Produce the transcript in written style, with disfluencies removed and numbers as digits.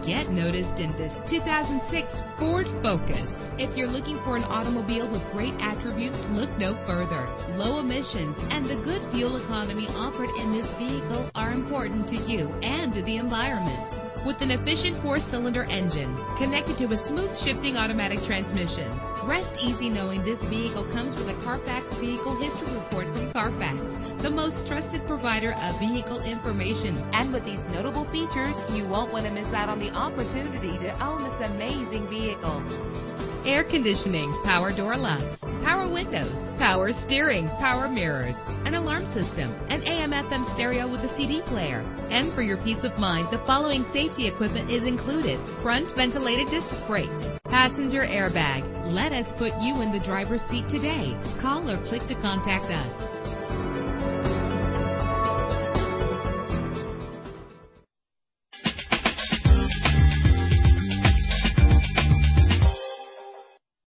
Get noticed in this 2006 Ford Focus. If you're looking for an automobile with great attributes, look no further. Low emissions and the good fuel economy offered in this vehicle are important to you and to the environment. With an efficient 4-cylinder engine connected to a smooth shifting automatic transmission, rest easy knowing this vehicle comes with a Carfax Vehicle History Report from Carfax, the most trusted provider of vehicle information. And with these notable features, you won't want to miss out on the opportunity to own this amazing vehicle. Air conditioning, power door locks, power windows, power steering, power mirrors, an alarm system, an AM/FM stereo with a CD player. And for your peace of mind, the following safety equipment is included: front ventilated disc brakes, passenger airbag. Let us put you in the driver's seat today. Call or click to contact us.